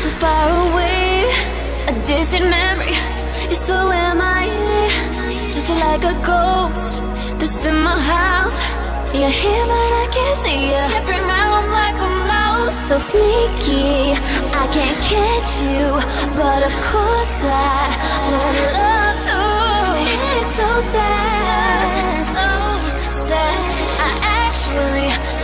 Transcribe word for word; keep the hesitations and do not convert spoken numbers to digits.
so far away, a distant memory. You're so M I A, just like a ghost that's in my house. You're here but I can't see you, slipping around like a mouse. So sneaky, I can't catch you, but of course that would love to. It's so sad, just so sad. I actually